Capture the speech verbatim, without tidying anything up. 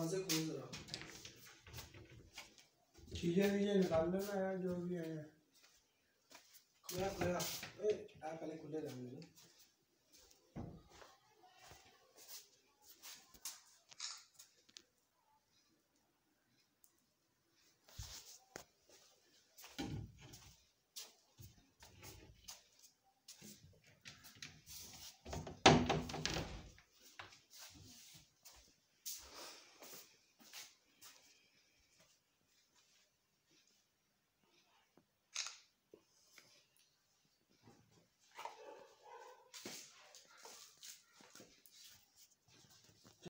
वहां से खोल जरा चीजें नीचे निकाल लेना यार जो भी है। खुला खुला ए आ पहले खुले रहने दो।